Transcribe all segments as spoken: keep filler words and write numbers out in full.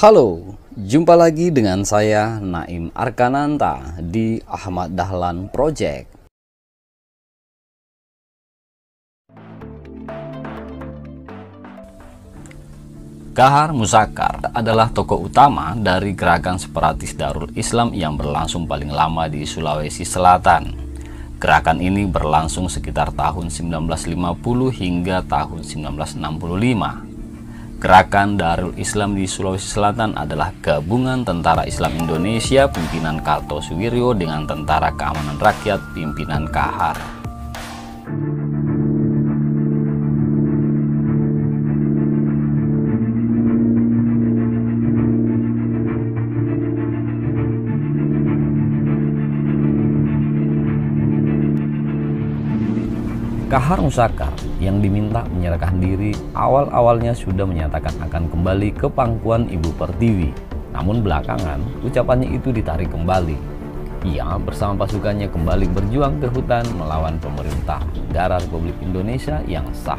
Halo, jumpa lagi dengan saya Naim Arkananta di Ahmad Dahlan Project. Kahar Muzakkar adalah tokoh utama dari gerakan separatis Darul Islam yang berlangsung paling lama di Sulawesi Selatan. Gerakan ini berlangsung sekitar tahun sembilan belas lima puluh hingga tahun sembilan belas enam puluh lima. Gerakan Darul Islam di Sulawesi Selatan adalah gabungan Tentara Islam Indonesia pimpinan Kartosuwiryo dengan Tentara Keamanan Rakyat pimpinan Kahar. Kahar Muzakkar yang diminta menyerahkan diri awal-awalnya sudah menyatakan akan kembali ke pangkuan Ibu Pertiwi. Namun belakangan ucapannya itu ditarik kembali. Ia bersama pasukannya kembali berjuang ke hutan melawan pemerintah negara Republik Indonesia yang sah.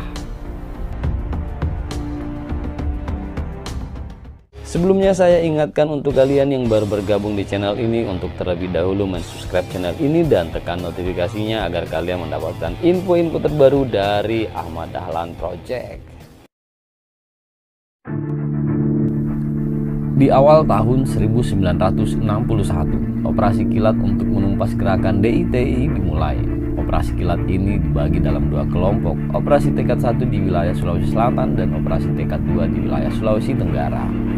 Sebelumnya saya ingatkan untuk kalian yang baru bergabung di channel ini untuk terlebih dahulu mensubscribe channel ini dan tekan notifikasinya agar kalian mendapatkan info-info terbaru dari Ahmad Dahlan Project. Di awal tahun seribu sembilan ratus enam puluh satu, operasi kilat untuk menumpas gerakan D I T I dimulai. Operasi kilat ini dibagi dalam dua kelompok, operasi tekad satu di wilayah Sulawesi Selatan dan operasi tekad dua di wilayah Sulawesi Tenggara.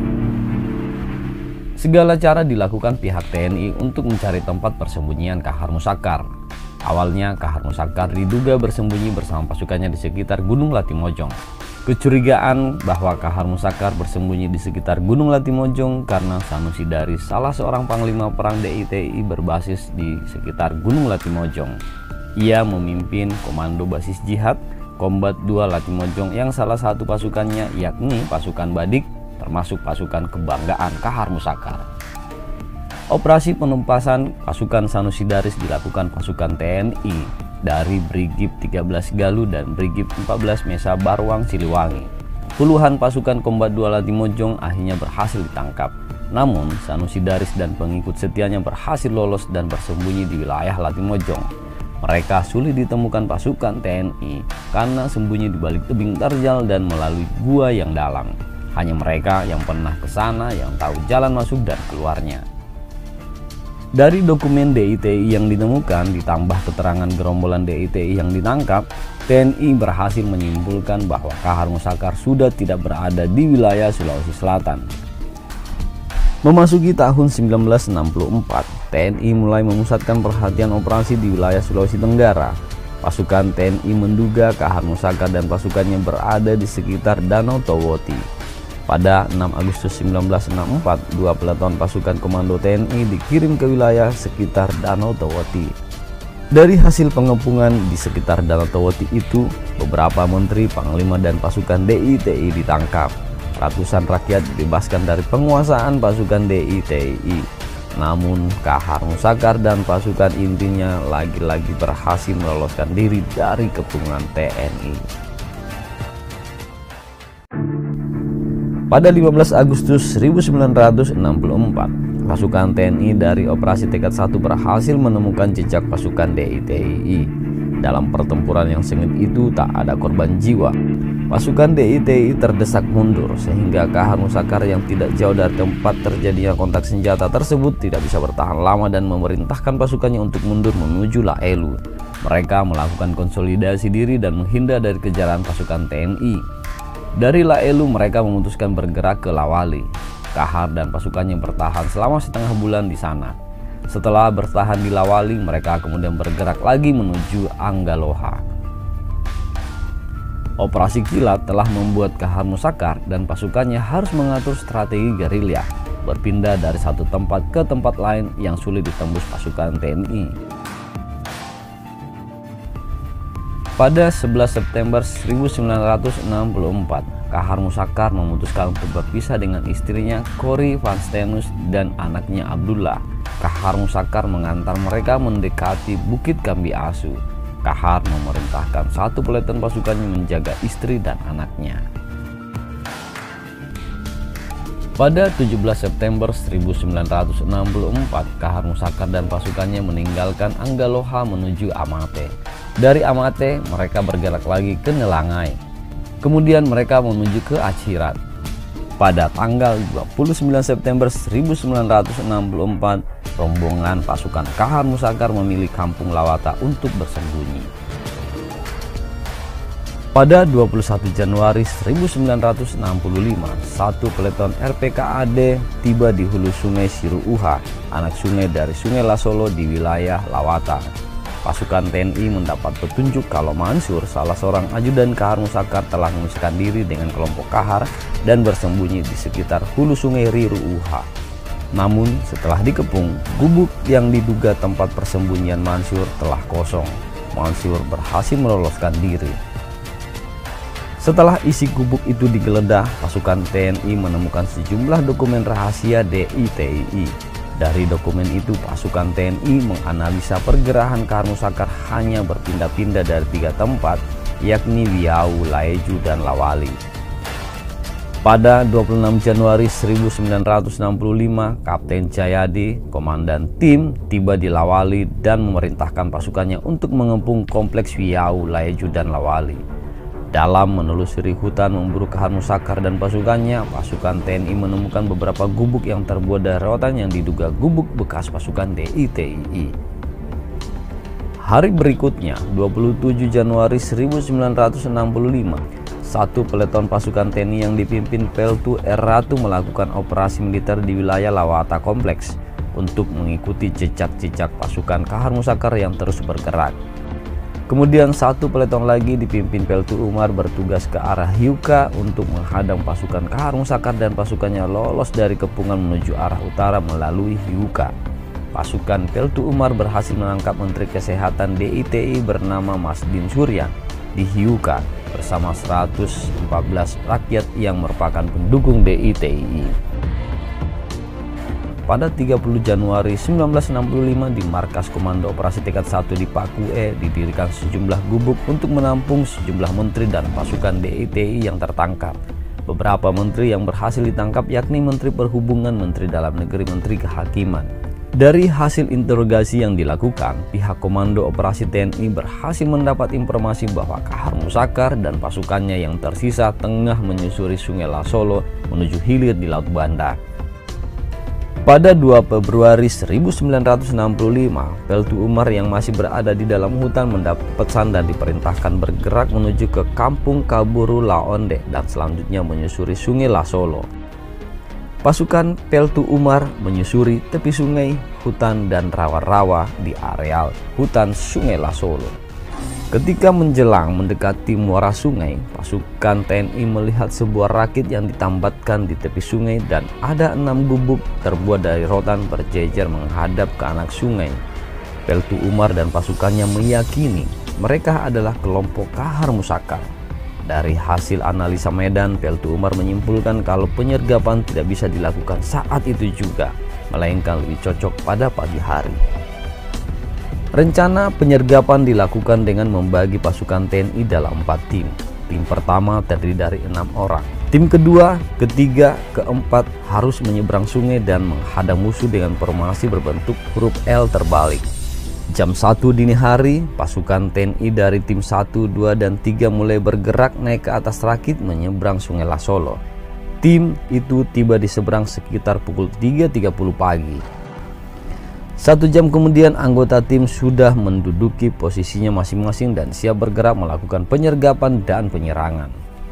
Segala cara dilakukan pihak T N I untuk mencari tempat persembunyian Kahar Muzakkar. Awalnya Kahar Muzakkar diduga bersembunyi bersama pasukannya di sekitar Gunung Latimojong. Kecurigaan bahwa Kahar Muzakkar bersembunyi di sekitar Gunung Latimojong karena Sanusi Daris, salah seorang panglima perang D I T I berbasis di sekitar Gunung Latimojong. Ia memimpin Komando Basis Jihad Kombat dua Latimojong yang salah satu pasukannya yakni pasukan Badik, termasuk pasukan kebanggaan Kahar Muzakkar. Operasi penumpasan pasukan Sanusi Daris dilakukan pasukan T N I dari Brigif tiga belas Galuh dan Brigif empat belas Mesa Barwang Siliwangi. Puluhan pasukan Kombat dua Latimojong akhirnya berhasil ditangkap. Namun Sanusi Daris dan pengikut setianya berhasil lolos dan bersembunyi di wilayah Latimojong. Mereka sulit ditemukan pasukan T N I karena sembunyi di balik tebing terjal dan melalui gua yang dalam. Hanya mereka yang pernah ke sana yang tahu jalan masuk dan keluarnya. Dari dokumen D I T I yang ditemukan ditambah keterangan gerombolan D I T I yang ditangkap, T N I berhasil menyimpulkan bahwa Kahar Muzakkar sudah tidak berada di wilayah Sulawesi Selatan. Memasuki tahun sembilan belas enam puluh empat, T N I mulai memusatkan perhatian operasi di wilayah Sulawesi Tenggara. Pasukan T N I menduga Kahar Muzakkar dan pasukannya berada di sekitar Danau Towoti. Pada enam Agustus sembilan belas enam puluh empat, dua peleton pasukan komando T N I dikirim ke wilayah sekitar Danau Towoti. Dari hasil pengepungan di sekitar Danau Towoti itu, beberapa menteri, panglima, dan pasukan D I T I ditangkap. Ratusan rakyat dibebaskan dari penguasaan pasukan D I T I. Namun, Kahar Muzakkar dan pasukan intinya lagi-lagi berhasil meloloskan diri dari kepungan T N I. Pada lima belas Agustus seribu sembilan ratus enam puluh empat, pasukan T N I dari operasi tekad satu berhasil menemukan jejak pasukan D I T I. Dalam pertempuran yang sengit itu tak ada korban jiwa. Pasukan D I T I terdesak mundur sehingga Kahar Muzakkar yang tidak jauh dari tempat terjadinya kontak senjata tersebut tidak bisa bertahan lama dan memerintahkan pasukannya untuk mundur menuju Laelu. Mereka melakukan konsolidasi diri dan menghindar dari kejaran pasukan T N I. Dari Laelu mereka memutuskan bergerak ke Lawali. Kahar dan pasukannya bertahan selama setengah bulan di sana. Setelah bertahan di Lawali, mereka kemudian bergerak lagi menuju Anggaloha. Operasi kilat telah membuat Kahar Muzakkar dan pasukannya harus mengatur strategi gerilya, berpindah dari satu tempat ke tempat lain yang sulit ditembus pasukan T N I. Pada sebelas September seribu sembilan ratus enam puluh empat, Kahar Muzakkar memutuskan untuk berpisah dengan istrinya Corrie van Steenhuis dan anaknya Abdullah. Kahar Muzakkar mengantar mereka mendekati Bukit Kambi Asu. Kahar memerintahkan satu peleton pasukannya menjaga istri dan anaknya. Pada tujuh belas September seribu sembilan ratus enam puluh empat, Kahar Musakar dan pasukannya meninggalkan Anggaloha menuju Amate. Dari Amate, mereka bergerak lagi ke Nelangai. Kemudian mereka menuju ke Acirat. Pada tanggal dua puluh sembilan September seribu sembilan ratus enam puluh empat, rombongan pasukan Kahar Musakar memilih Kampung Lawata untuk bersembunyi. Pada dua puluh satu Januari seribu sembilan ratus enam puluh lima, satu peleton R P K A D tiba di hulu sungai Siruuha, anak sungai dari Sungai Lasolo di wilayah Lawata. Pasukan T N I mendapat petunjuk kalau Mansur, salah seorang ajudan Kahar Musakar, telah mengungsikan diri dengan kelompok Kahar dan bersembunyi di sekitar hulu sungai Riruuha. Namun setelah dikepung, gubuk yang diduga tempat persembunyian Mansur telah kosong. Mansur berhasil meloloskan diri. Setelah isi gubuk itu digeledah, pasukan T N I menemukan sejumlah dokumen rahasia D I T I I. Dari dokumen itu, pasukan T N I menganalisa pergerakan Kahar Musakar hanya berpindah-pindah dari tiga tempat, yakni Wiau, Laeju, dan Lawali. Pada dua puluh enam Januari seribu sembilan ratus enam puluh lima, Kapten Jayadi, komandan tim, tiba di Lawali dan memerintahkan pasukannya untuk mengepung kompleks Wiau, Laeju, dan Lawali. Dalam menelusuri hutan memburu Kahar Musakar dan pasukannya, pasukan T N I menemukan beberapa gubuk yang terbuat dari rotan yang diduga gubuk bekas pasukan D I T I I. Hari berikutnya, dua puluh tujuh Januari seribu sembilan ratus enam puluh lima, satu peleton pasukan T N I yang dipimpin Peltu R Ratu melakukan operasi militer di wilayah Lawata Kompleks untuk mengikuti jejak-jejak pasukan Kahar Musakar yang terus bergerak. Kemudian satu peleton lagi dipimpin Peltu Umar bertugas ke arah Hiuka untuk menghadang pasukan Kahar Musakar dan pasukannya lolos dari kepungan menuju arah utara melalui Hiuka. Pasukan Peltu Umar berhasil menangkap Menteri Kesehatan D I T I bernama Masdin Surya di Hiuka bersama seratus empat belas rakyat yang merupakan pendukung D I T I I. Pada tiga puluh Januari seribu sembilan ratus enam puluh lima, di markas Komando Operasi Tekad satu di Pakue didirikan sejumlah gubuk untuk menampung sejumlah menteri dan pasukan D I T I I yang tertangkap. Beberapa menteri yang berhasil ditangkap yakni Menteri Perhubungan, Menteri Dalam Negeri, Menteri Kehakiman. Dari hasil interogasi yang dilakukan, pihak Komando Operasi T N I berhasil mendapat informasi bahwa Kahar Musakar dan pasukannya yang tersisa tengah menyusuri Sungai Lasolo menuju hilir di Laut Banda. Pada dua Februari seribu sembilan ratus enam puluh lima, Peltu Umar yang masih berada di dalam hutan mendapat pesan dan diperintahkan bergerak menuju ke Kampung Kaburu Laonde dan selanjutnya menyusuri Sungai Lasolo. Pasukan Peltu Umar menyusuri tepi sungai, hutan, dan rawa-rawa di areal hutan Sungai Lasolo. Ketika menjelang mendekati muara sungai, pasukan T N I melihat sebuah rakit yang ditambatkan di tepi sungai dan ada enam gubuk terbuat dari rotan berjejer menghadap ke anak sungai. Peltu Umar dan pasukannya meyakini mereka adalah kelompok Kahar Musakar. Dari hasil analisa medan, Peltu Umar menyimpulkan kalau penyergapan tidak bisa dilakukan saat itu juga, melainkan lebih cocok pada pagi hari. Rencana penyergapan dilakukan dengan membagi pasukan T N I dalam empat tim. Tim pertama terdiri dari enam orang. Tim kedua, ketiga, keempat harus menyeberang sungai dan menghadang musuh dengan formasi berbentuk huruf L terbalik. Jam satu dini hari, pasukan T N I dari tim satu, dua, dan tiga mulai bergerak naik ke atas rakit menyeberang Sungai Lasolo. Tim itu tiba di seberang sekitar pukul tiga tiga puluh pagi. Satu jam kemudian anggota tim sudah menduduki posisinya masing-masing dan siap bergerak melakukan penyergapan dan penyerangan.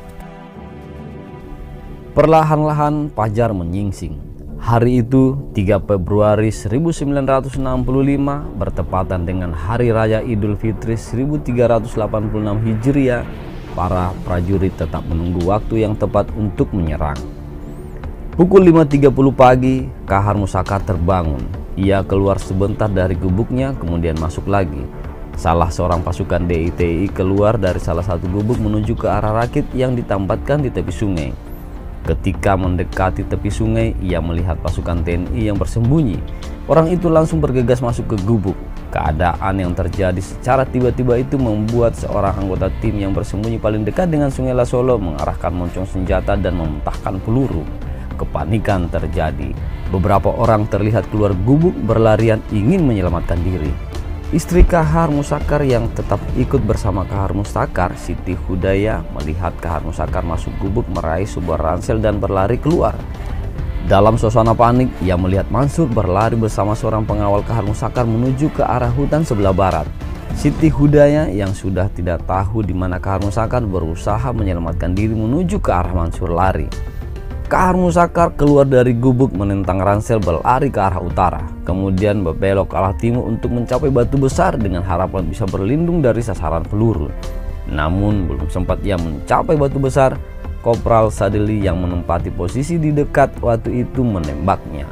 Perlahan-lahan fajar menyingsing. Hari itu tiga Februari seribu sembilan ratus enam puluh lima bertepatan dengan Hari Raya Idul Fitri seribu tiga ratus delapan puluh enam Hijriah. Para prajurit tetap menunggu waktu yang tepat untuk menyerang. Pukul lima tiga puluh pagi, Kahar Musakar terbangun. Ia keluar sebentar dari gubuknya, kemudian masuk lagi. Salah seorang pasukan D I T I I keluar dari salah satu gubuk menuju ke arah rakit yang ditambahkan di tepi sungai. Ketika mendekati tepi sungai, ia melihat pasukan T N I yang bersembunyi. Orang itu langsung bergegas masuk ke gubuk. Keadaan yang terjadi secara tiba-tiba itu membuat seorang anggota tim yang bersembunyi paling dekat dengan Sungai Lasolo mengarahkan moncong senjata dan mementahkan peluru. kepanikan terjadi. Beberapa orang terlihat keluar gubuk berlarian ingin menyelamatkan diri. Istri Kahar Musakkar yang tetap ikut bersama Kahar Musakkar, Siti Hudaya, melihat Kahar Musakkar masuk gubuk, meraih sebuah ransel dan berlari keluar. Dalam suasana panik, ia melihat Mansur berlari bersama seorang pengawal Kahar Musakkar menuju ke arah hutan sebelah barat. Siti Hudaya yang sudah tidak tahu di mana Kahar Musakkar berusaha menyelamatkan diri menuju ke arah Mansur lari. Kahar Musakkar keluar dari gubuk menentang ransel berlari ke arah utara, kemudian berbelok ke arah timur untuk mencapai batu besar dengan harapan bisa berlindung dari sasaran peluru. Namun belum sempat ia mencapai batu besar, Kopral Sadili yang menempati posisi di dekat waktu itu menembaknya.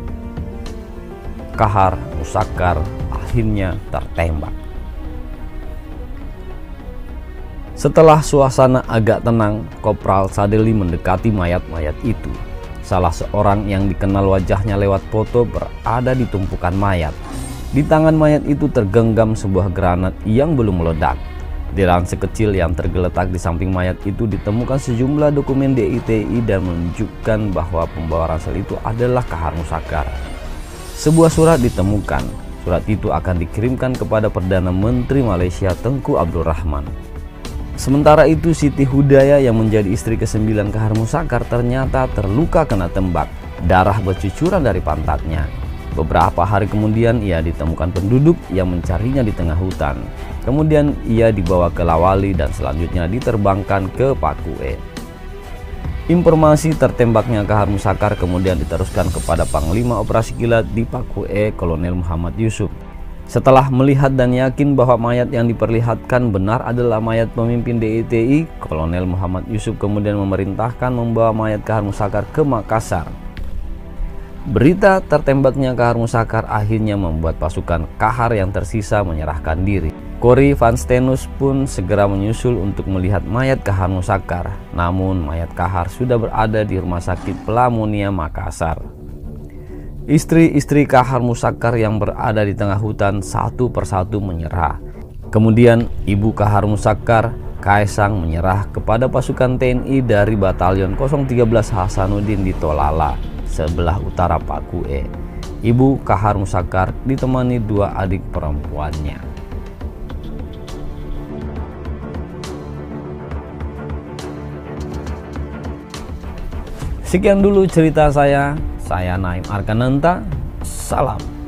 Kahar Musakkar akhirnya tertembak. Setelah suasana agak tenang, Kopral Sadili mendekati mayat-mayat itu. Salah seorang yang dikenal wajahnya lewat foto berada di tumpukan mayat. Di tangan mayat itu tergenggam sebuah granat yang belum meledak. Di ransel kecil yang tergeletak di samping mayat itu ditemukan sejumlah dokumen D I T I dan menunjukkan bahwa pembawa ransel itu adalah Kahar Musakkar. Sebuah surat ditemukan. Surat itu akan dikirimkan kepada Perdana Menteri Malaysia Tengku Abdul Rahman. Sementara itu, Siti Hudaya yang menjadi istri kesembilan Kahar Musakkar ternyata terluka kena tembak. Darah bercucuran dari pantatnya. Beberapa hari kemudian ia ditemukan penduduk yang mencarinya di tengah hutan. Kemudian ia dibawa ke Lawali dan selanjutnya diterbangkan ke Pakue. Informasi tertembaknya Kahar Musakkar kemudian diteruskan kepada Panglima Operasi Kilat di Pakue, Kolonel Muhammad Yusuf. Setelah melihat dan yakin bahwa mayat yang diperlihatkan benar adalah mayat pemimpin D I T I, Kolonel Muhammad Yusuf kemudian memerintahkan membawa mayat Kahar Musakkar ke Makassar. Berita tertembaknya Kahar Musakkar akhirnya membuat pasukan Kahar yang tersisa menyerahkan diri. Corrie van Steenhuis pun segera menyusul untuk melihat mayat Kahar Musakkar. Namun mayat Kahar sudah berada di Rumah Sakit Pelamonia Makassar. Istri-istri Kahar Musakkar yang berada di tengah hutan satu persatu menyerah. Kemudian ibu Kahar Musakkar, Kaesang, menyerah kepada pasukan T N I dari Batalion nol tiga belas Hasanuddin di Tolala, sebelah utara Pakue. Ibu Kahar Musakkar ditemani dua adik perempuannya. Sekian dulu cerita saya. Saya Naim Arkananta, salam.